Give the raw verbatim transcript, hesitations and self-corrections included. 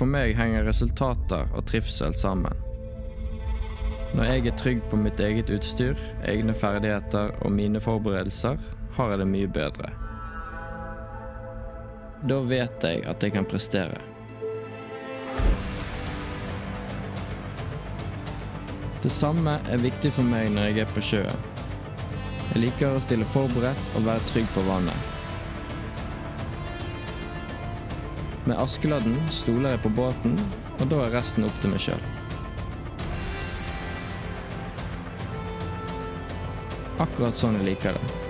For meg henger resultater og trivsel sammen. Når jeg er trygg på mitt eget utstyr, egne ferdigheter og mine forberedelser, har jeg det mye bedre. Da vet jeg at jeg kan prestere. Det samme er viktig for meg når jeg er på sjøen. Jeg liker å stille forberedt og være trygg på vannet. Med Askeladden stoler jeg på båten, og da er resten opp til meg selv. Akkurat sånn jeg liker det.